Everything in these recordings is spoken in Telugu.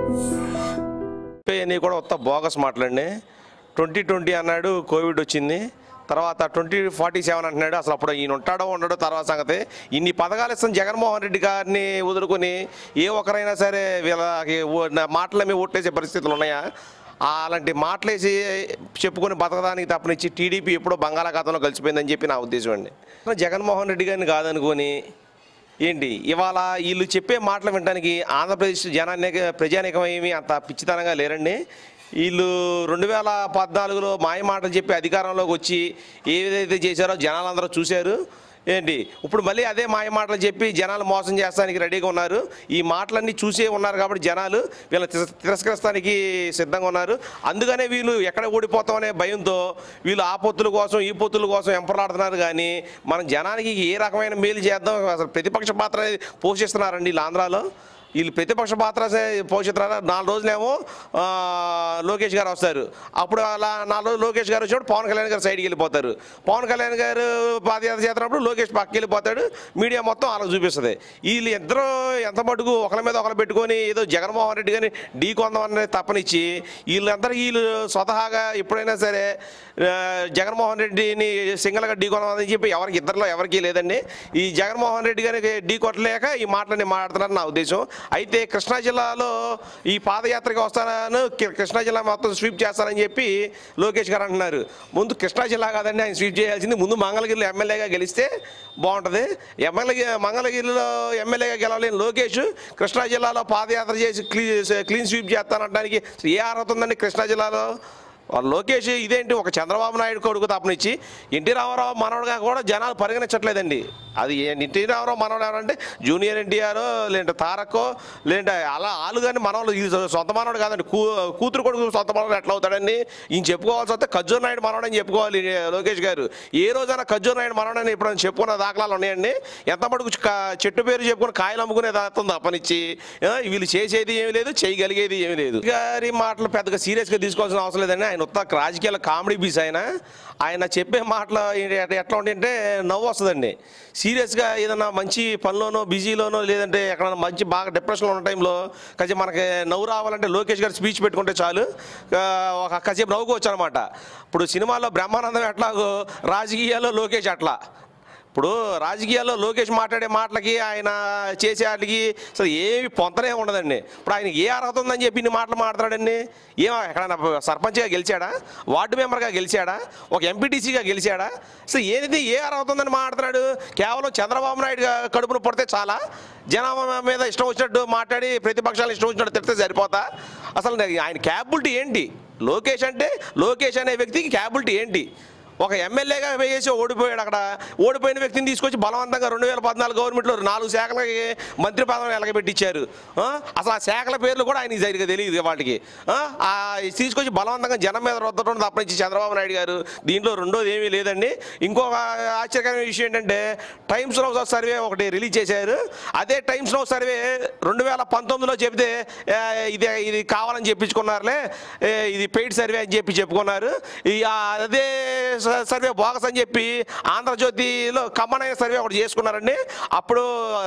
అన్నీ కూడా ఉత్త బోగస్ మాటలండి. 2020 అన్నాడు, కోవిడ్ వచ్చింది. తర్వాత 2047 అంటున్నాడు. అసలు అప్పుడు ఈయన ఉంటాడో ఉండడో తర్వాత సంగతి. ఇన్ని పథకాలు ఇస్తాం జగన్మోహన్ రెడ్డి గారిని వదులుకొని ఏ ఒక్కరైనా సరే వీళ్ళకి మాటలమే ఓట్లేసే పరిస్థితులు ఉన్నాయా? అలాంటి మాటలేసి చెప్పుకొని బతకడానికి తప్పనిచ్చి టీడీపీ ఎప్పుడో బంగాళాఖాతంలో కలిసిపోయిందని చెప్పి నా ఉద్దేశం అండి. జగన్మోహన్ రెడ్డి గారిని కాదనుకొని ఏంటి ఇవాళ వీళ్ళు చెప్పే మాటలు వినడానికి ఆంధ్రప్రదేశ్ ప్రజానీకం ఏమి అంత పిచ్చితనంగా లేరండి. వీళ్ళు 2014లో మాయ మాటలు చెప్పి అధికారంలోకి వచ్చి ఏదైతే చేశారో జనాలందరూ చూశారు. ఏంటి ఇప్పుడు మళ్ళీ అదే మాయ మాటలు చెప్పి జనాలు మోసం చేస్తానికి రెడీగా ఉన్నారు. ఈ మాటలన్నీ చూసే ఉన్నారు కాబట్టి జనాలు వీళ్ళ తిరస్కరిస్తానికి సిద్ధంగా ఉన్నారు. అందుకనే వీళ్ళు ఎక్కడ ఓడిపోతామనే భయంతో వీళ్ళు ఆ పొత్తుల కోసం ఈ పొత్తుల కోసం ఎంపలాడుతున్నారు. కానీ మనం జనానికి ఏ రకమైన మేలు చేద్దాం అసలు ప్రతిపక్ష పాత్ర పోషిస్తున్నారండి వీళ్ళు ఆంధ్రాలో. వీళ్ళు ప్రతిపక్ష పాత్ర పోషిస్తున్నారు. 4 రోజులేమో లోకేష్ గారు వస్తారు. అప్పుడు అలా 4 రోజులు లోకేష్ గారు వచ్చినప్పుడు పవన్ కళ్యాణ్ గారు సైడ్కి వెళ్ళిపోతారు. పవన్ కళ్యాణ్ గారు పాదయాత్ర చేస్తున్నప్పుడు లోకేష్ పక్కకి వెళ్ళిపోతాడు. మీడియా మొత్తం అలా చూపిస్తుంది. వీళ్ళు ఇద్దరు ఎంత మటుకు ఒకరి మీద ఒకరు పెట్టుకొని ఏదో జగన్మోహన్ రెడ్డి గారిని ఢీ కొందామని తప్పనిచ్చి వీళ్ళు స్వతహాగా ఎప్పుడైనా సరే జగన్మోహన్ రెడ్డిని సింగల్గా ఢీ కొందామని చెప్పి ఇద్దరిలో ఎవరికీ లేదండి. ఈ జగన్మోహన్ రెడ్డి గారికి ఢీ కొట్టలేక ఈ మాటలని మాట్లాడుతున్నారు నా ఉద్దేశం. అయితే కృష్ణా జిల్లాలో ఈ పాదయాత్రకి వస్తానని కృష్ణా జిల్లా మొత్తం స్వీప్ చేస్తానని చెప్పి లోకేష్ గారు అంటున్నారు. ముందు కృష్ణా జిల్లా కాదండి ఆయన స్వీప్ చేయాల్సింది. ముందు మంగళగిరిలో ఎమ్మెల్యేగా గెలిస్తే బాగుంటుంది. మంగళగిరిలో ఎమ్మెల్యేగా గెలవలేని లోకేష్ కృష్ణా జిల్లాలో పాదయాత్ర చేసి క్లీన్ స్వీప్ చేస్తానంటానికి ఏ అర్హత ఉందండి కృష్ణా జిల్లాలో? లోకేష్ ఇదేంటి ఒక చంద్రబాబు నాయుడు కొడుకు తప్పనిచ్చి ఎన్టీ రామారావు మనవడుగా కూడా జనాలు పరిగణించట్లేదండి. అది ఎన్టీ రామారావు మనవడు ఎవరంటే జూనియర్ ఎన్టీఆర్ లేదంటే తారక్కో లేదంటే అలా వాళ్ళు కానీ మనవాళ్ళు సొంత మనవడు కాదండి. కూతురు కొడుకు సొంత మనవడు ఎట్లా అవుతాడండి? ఈయన చెప్పుకోవాల్సి వస్తే ఖర్జూర్ నాయుడు మనవడని చెప్పుకోవాలి లోకేష్ గారు. ఏ రోజైనా ఖర్జూర్ నాయుడు మనవడని ఎప్పుడైనా చెప్పుకున్న దాఖలాలు ఉన్నాయండి? ఎంత మటుకు చెట్టు పేరు చెప్పుకుని కాయలు అమ్ముకునే దాస్తుంది తప్పనిచ్చి వీళ్ళు చేసేది ఏమీ లేదు, చేయగలిగేది ఏమీ లేదు. గారి మాటలు పెద్దగా సీరియస్గా తీసుకోవాల్సిన అవసరం లేదండి. ఆయన ఉత్త రాజకీయాల కామెడీ పీస్. ఆయన చెప్పే మాటలు ఎట్లా ఉంటాయంటే నవ్వు వస్తుందండి. సీరియస్గా ఏదైనా మంచి పనిలోనో బిజీలోనో లేదంటే ఎక్కడైనా మంచి బాగా డిప్రెషన్లో ఉన్న టైంలో కాసేపు మనకి నవ్వు రావాలంటే లోకేష్ గారు స్పీచ్ పెట్టుకుంటే చాలు, కాసేపు నవ్వుకోవచ్చు అనమాట. ఇప్పుడు సినిమాల్లో బ్రహ్మానందం ఎట్లాగో రాజకీయాల్లో లోకేష్ అట్లా. ఇప్పుడు రాజకీయాల్లో లోకేష్ మాట్లాడే మాటలకి ఆయన చేసే వాటికి అసలు ఏమి పొంతనే ఉండదండి. ఇప్పుడు ఆయన ఏ అర్హత ఉందని చెప్పి ఇన్ని మాటలు మాట్లాడాడండి? ఎక్కడైనా సర్పంచ్గా గెలిచాడా? వార్డు మెంబర్గా గెలిచాడా? ఒక ఎంపీటీసీగా గెలిచాడా? అసలు ఏ అర్హత ఉందని మాట్లాడుతున్నాడు? కేవలం చంద్రబాబు నాయుడు కడుపును పడితే చాలా జనాభా మీద ఇష్టం వచ్చినట్టు మాట్లాడి ప్రతిపక్షాలు ఇష్టం వచ్చినట్టు తిడితే సరిపోతా? అసలు ఆయన క్యాపబిలిటీ ఏంటి? లోకేష్ అనే వ్యక్తికి క్యాపబిలిటీ ఏంటి? ఒక ఎమ్మెల్యేగా వేసి ఓడిపోయాడు. అక్కడ ఓడిపోయిన వ్యక్తిని తీసుకొచ్చి బలవంతంగా 2014 గవర్నమెంట్లో 4 శాఖలకి మంత్రి పదవిని ఎలగబెట్టించారు. అసలు ఆ శాఖల పేర్లు కూడా ఆయనకి సరిగ్గా తెలియదు. వాటికి తీసుకొచ్చి బలవంతంగా జనం మీద రుద్దడం తప్పనించి చంద్రబాబు నాయుడు గారు. దీంట్లో రెండోది ఏమీ లేదండి. ఇంకొక ఆశ్చర్యకరమైన విషయం ఏంటంటే టైమ్స్ నౌ సర్వే ఒకటి రిలీజ్ చేశారు. అదే టైమ్స్ నౌ సర్వే 2019లో చెబితే ఇది కావాలని చెప్పించుకున్నారులే, ఇది పెయిడ్ సర్వే అని చెప్పి చెప్పుకున్నారు. అదే సర్వే బోగస్ అని చెప్పి ఆంధ్రజ్యోతిలో కమ్మనైన సర్వే ఒకటి చేసుకున్నారండి. అప్పుడు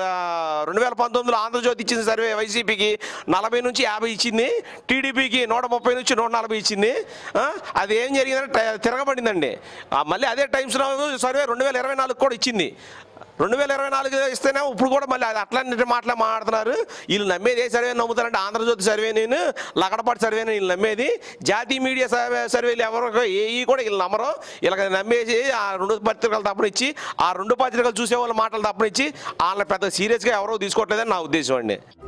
2019లో ఆంధ్రజ్యోతి ఇచ్చిన సర్వే వైసీపీకి 40 నుంచి 50 ఇచ్చింది, టీడీపీకి 130 నుంచి 140 ఇచ్చింది. అది ఏం జరిగిందంటే తిరగబడిందండి. మళ్ళీ అదే టైమ్స్ సర్వే 2024 కూడా ఇచ్చింది. 2024 ఇస్తేనే ఇప్పుడు కూడా మళ్ళీ అది అట్లాంటి మాటలే మాట్లాడుతున్నారు. వీళ్ళు నమ్మేది ఏ సర్వే నమ్ముతారంటే ఆంధ్రజ్యోతి సర్వే, నేను లగడపాటి సర్వేని వీళ్ళు నమ్మేది. జాతీయ మీడియా సర్వేలు ఎవరు కూడా వీళ్ళు నమ్మరు. ఇలా నమ్మేసి ఆ 2 పత్రికలు తప్పనిచ్చి ఆ 2 పత్రికలు చూసే వాళ్ళ మాటలు తప్పనిచ్చి వాళ్ళని పెద్ద సీరియస్గా ఎవరో తీసుకోవట్లేదని నా ఉద్దేశం అండి.